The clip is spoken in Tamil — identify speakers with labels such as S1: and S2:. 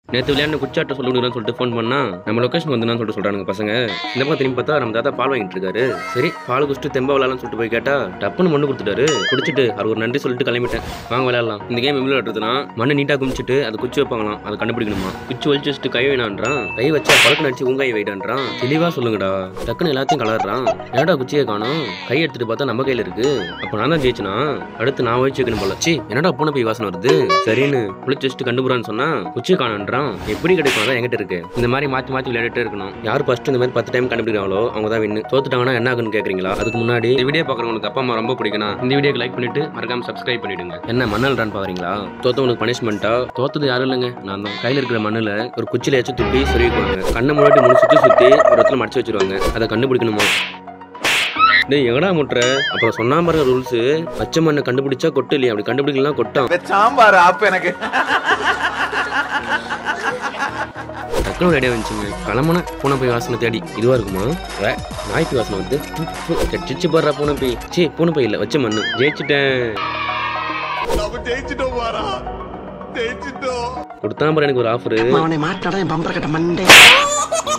S1: நேற்று விளையாண்டு குச்சாட்ட சொல்லுங்கன்னு சொல்லிட்டு ஃபோன் பண்ணா நம்ம லொகேஷன் வந்துன்னு சொல்லிட்டு சொல்றானுங்க பசங்க. இந்த பக்கம் திரும்பி பார்த்தா நம்ம தாத்தா பால் வாங்கிட்டு இருக்காரு. சரி பால் குடிச்சிட்டு தெம்பா விளையாடலாம்னு சொல்லிட்டு போய் கேட்டா டப்புன்னு மண்ணு கொடுத்துட்டாரு. குடிச்சிட்டு அவர் ஒரு நன்றி சொல்லிட்டு கிளம்பிட்டேன். வாங்க விளையாடலாம். இந்த கேம் எப்படி விளையாடுறதுன்னா மண்ணு நீட்டா குமிச்சிட்டு அதை குச்சி வைப்பாங்களாம். அதை கண்டுபிடிக்கணுமா. குச்சி ஒழிச்சு வச்சுட்டு கை வேணான்றான். கை வச்சா பழக்கம் நடிச்சு உங்காய் வைடான்றான். தெளிவா சொல்லுங்கடா. டக்குன்னு எல்லாத்தையும் கலர்றான். ஏடா குச்சியை காணும். கை எடுத்துட்டு பார்த்தா நம்ம கையில இருக்கு. அப்ப நான் தான் ஜெயிச்சனா. அடுத்து நான் ஒழிச்சு வைக்கணும் போல. சி என்னடா பூனை போய் வாசனை வருது. சரின்னு குளிச்சு வச்சுட்டு கண்டுபுறான்னு சொன்னா குச்சியை காணன்றான். எப்படி கிடைக்கும் என்கிட்ட இருக்கு. இந்த மாதிரி மாத்தி மாத்தி விளையாடிட்டே இருக்கணும். யார் ஃபர்ஸ்ட் இந்த மாதிரி 10 டைம் கண்டுபிடிக்கிறாங்களோ அவங்க தான் வின்னு. தோத்துட்டாங்கன்னா என்ன ஆகுன்னு கேக்குறீங்களா? அதுக்கு முன்னாடி இந்த வீடியோ பாக்குறவங்களுக்கு அப்பா அம்மா ரொம்ப பிடிக்கணும். இந்த வீடியோக்கு லைக் பண்ணிட்டு மறக்காம சப்ஸ்கிரைப் பண்ணிடுங்க. என்ன மண்ணல்றான்னு பாக்குறீங்களா? தோத்தவங்களுக்கு பனிஷ்மெண்டா? தோத்தது யாரும் இல்லைங்க, நான் தான். கையில இருக்கிற மண்ணுல ஒரு குச்சில வச்சு துப்பி சொருவிக்குவாங்க. கண்ணை முன்னாடி முழு சுத்தி ஒரு இடத்துல மடிச்சு வச்சிருவாங்க. அதை கண்டுபிடிக்கணுமா? டேய் எங்கடா முட்டுற? அப்புறம் சொன்னா பாருங்க ரூல்ஸ். பச்சை மண்ணை கண்டுபிடிச்சா கொட்டு இல்லையா? அப்படி கண்டுபிடிக்கலாம் கொட்டான்.
S2: சாம்பார் ஆப் எனக்கு
S1: டக்குனு ரெடியா வந்துச்சுங்க. கிளம்புன பூனை போய் வாசனை தேடி. இதுவா இருக்குமா? நாய்க்கு வாசனை வந்து கட்டிச்சு போடுறா பூனை போய். சீ பூனை போய் இல்ல வச்ச மண்ணு. ஜெயிச்சுட்டேன். கொடுத்தா பாரு எனக்கு ஒரு ஆஃபர்.
S3: அவனை மாட்டாடா என் பம்பர கட்ட மண்டே.